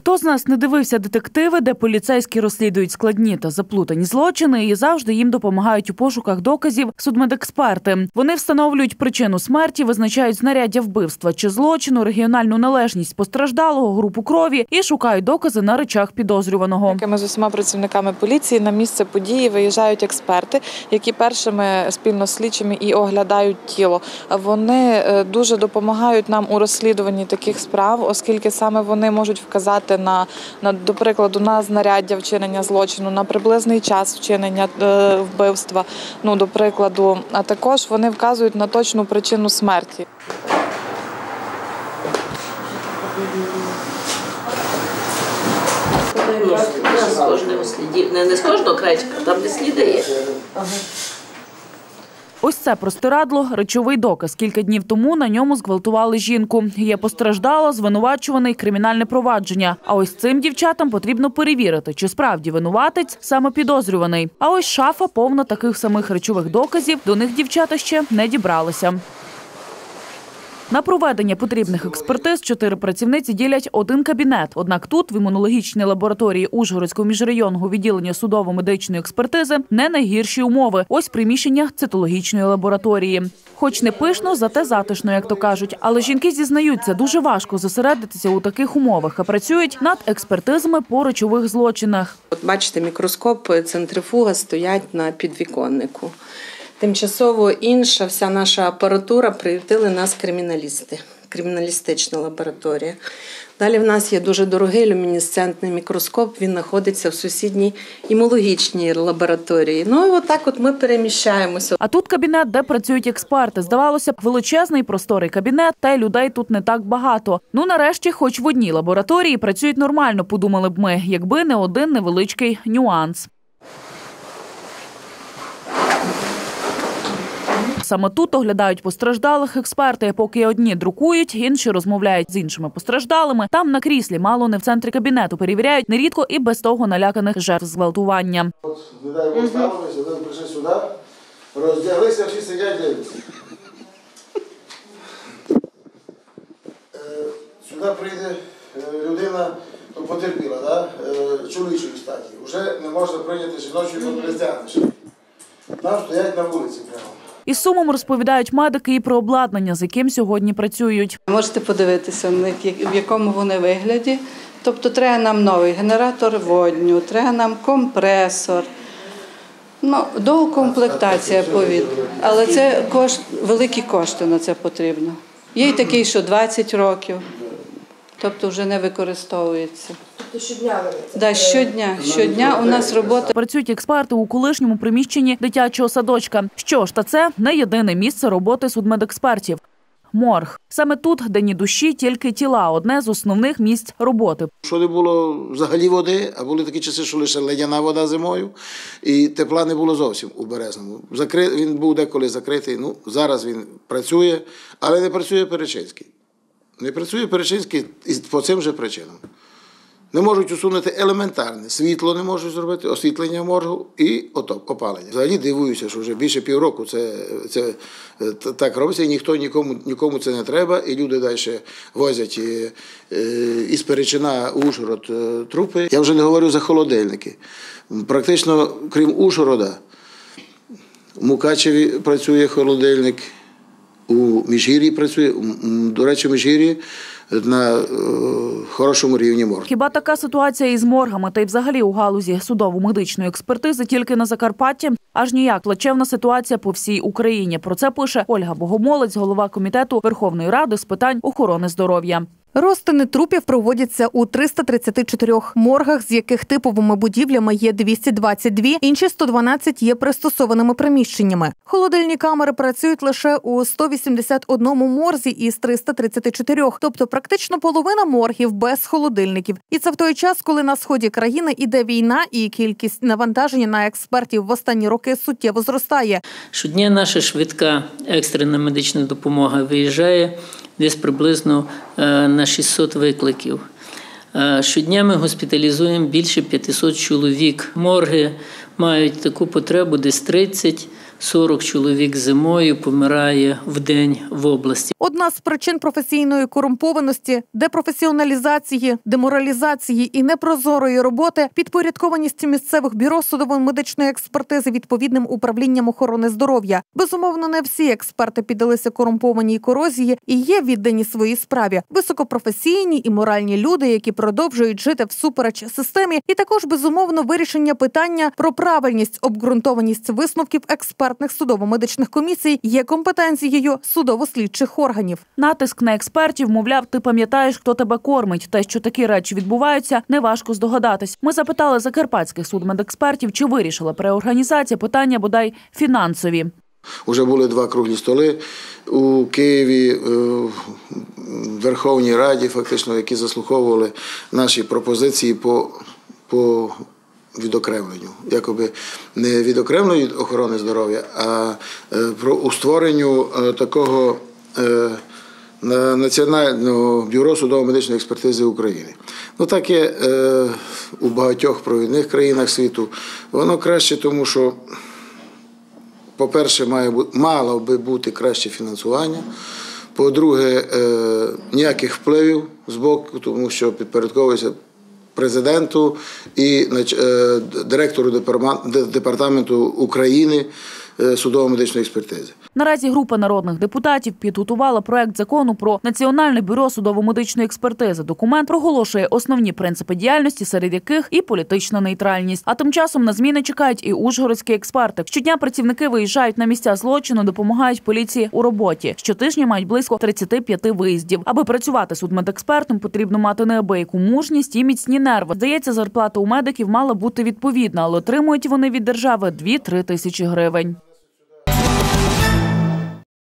Хто з нас не дивився детективи, де поліцейські розслідують складні та заплутані злочини і завжди їм допомагають у пошуках доказів судмедексперти. Вони встановлюють причину смерті, визначають знаряддя вбивства чи злочину, регіональну належність постраждалого, групу крові і шукають докази на речах підозрюваного. Ми з усіма працівниками поліції на місце події виїжджають експерти, які першими спільно з слідчими і оглядають тіло. Вони дуже допомагають нам у розслідуванні таких справ, оскільки саме вони можуть вказати до прикладу, на знаряддя вчинення злочину, на приблизний час вчинення вбивства, до прикладу, а також вони вказують на точну причину смерті. Не з кожного краєчка, там де сліди є. Ось це простирадло – речовий доказ. Кілька днів тому на ньому зґвалтували жінку. Є постраждала, звинувачуваний, кримінальне провадження. А ось цим дівчатам потрібно перевірити, чи справді винуватець саме підозрюваний. А ось шафа повна таких самих речових доказів. До них дівчата ще не дібралися. На проведення потрібних експертиз 4 працівниці ділять один кабінет. Однак тут, в імунологічній лабораторії Ужгородського міжрайонного відділення судово-медичної експертизи, не найгірші умови. Ось приміщення цитологічної лабораторії. Хоч не пишно, зате затишно, як то кажуть. Але жінки зізнаються, дуже важко зосередитися у таких умовах, а працюють над експертизами по речових злочинах. От бачите, мікроскоп, центрифуга стоять на підвіконнику. Тимчасово інша вся наша апаратура приютили нас криміналісти, криміналістична лабораторія. Далі в нас є дуже дорогий люмінесцентний мікроскоп, він знаходиться в сусідній імунологічній лабораторії. І отак ми переміщаємося. А тут кабінет, де працюють експерти. Здавалося б, величезний просторий кабінет, та й людей тут не так багато. Нарешті, хоч в одній лабораторії працюють нормально, подумали б ми, якби не один невеличкий нюанс. Саме тут оглядають постраждалих експерти. Поки одні друкують, інші розмовляють з іншими постраждалими. Там на кріслі, мало не в центрі кабінету, перевіряють нерідко і без того наляканих жертв зґвалтування. Не дай Бог ставилися, вони прийшли сюди, роздяглися, всі сидять, дивляться. Сюди прийде людина, потерпіла, чоловічої статі. Вже не можна прийняти жіночої, бо роздягнеш. Там стоять на вулиці прямо. Із сумом розповідають медики і про обладнання, з яким сьогодні працюють. Можете подивитися, в якому вони вигляді. Тобто треба нам новий генератор водню, треба нам компресор, доукомплектація повітря. Але це великі кошти на це потрібно. Є й такий, що 20 років, тобто вже не використовується. Щодня ви? Так, щодня у нас робота. Працюють експерти у колишньому приміщенні дитячого садочка. Що ж, та це не єдине місце роботи судмедекспертів. Морг. Саме тут, де ні душі, тільки тіла – одне з основних місць роботи. Що не було взагалі води, а були такі часи, що лише ледяна вода зимою, і тепла не було зовсім у Березному. Він був деколи закритий, зараз він працює, але не працює Перечинський. Не працює Перечинський по цим же причинам. Не можуть усунути елементарне. Світло не можуть зробити, освітлення моргу і опалення. Взагалі дивуюся, що вже більше півроку це так робиться, і нікому це не треба. І люди далі возять із Перечина у Ужгород трупи. Я вже не говорю за холодильники. Практично, крім Ужгорода, у Мукачеві працює холодильник, у Міжгір'ї працює, до речі, в Міжгір'ї на хорошому рівні морг. Хіба така ситуація із моргами та й взагалі у галузі судово-медичної експертизи тільки на Закарпатті? Аж ніяк. Плачевна ситуація по всій Україні. Про це пише Ольга Богомолець, голова Комітету Верховної Ради з питань охорони здоров'я. Розтини трупів проводяться у 334 моргах, з яких типовими будівлями є 222, інші 112 є пристосованими приміщеннями. Холодильні камери працюють лише у 181 морзі із 334, тобто практично половина моргів без холодильників. І це в той час, коли на сході країни іде війна і кількість навантаження на експертів в останні роки суттєво зростає. Щодня наша швидка екстрена медична допомога виїжджає десь приблизно на 600 викликів. Щодня ми госпіталізуємо більше 500 чоловік. Морги мають таку потребу десь 30, 40 чоловік зимою помирає в день в області. Одна з причин професійної корумпованості, депрофесіоналізації, деморалізації і непрозорої роботи – підпорядкованість місцевих бюро судово-медичної експертизи відповідним управлінням охорони здоров'я. Безумовно, не всі експерти піддалися корумпованій корозії і є віддані своїй справі. Високопрофесійні і моральні люди, які продовжують жити всупереч системі, і також, безумовно, вирішення питання про правильність, обґрунтованість висновків експертних судово-медичних комісій є компетенцією судово-слідчих органів. Натиск на експертів, мовляв, ти пам'ятаєш, хто тебе кормить. Те, що такі речі відбуваються, неважко здогадатись. Ми запитали закарпатських судмедекспертів, чи вирішила переорганізація питання, бодай, фінансові. Уже були 2 круглі столи у Києві, в Верховній Раді, фактично, які заслуховували наші пропозиції по відокремленню. Якоби не відокремленню від охорони здоров'я, а про створенню такого Національного бюро судово-медичної експертизи України. Ну, так є у багатьох провідних країнах світу. Воно краще, тому що, по-перше, мало би бути краще фінансування. По-друге, ніяких впливів з боку, тому що підпорядковується президенту і директору департаменту України судово-медичної експертизи. Наразі група народних депутатів підготувала проект закону про Національне бюро судово-медичної експертизи. Документ проголошує основні принципи діяльності, серед яких і політична нейтральність. А тим часом на зміни чекають і ужгородські експерти. Щодня працівники виїжджають на місця злочину, допомагають поліції у роботі. Щотижня мають близько 35 виїздів. Аби працювати судмедекспертом, потрібно мати неабияку мужність і міцні нерви. Здається, зарплата у медиків мала бути відповідна, але отримують вони від держави 2-3 тисячі гривень.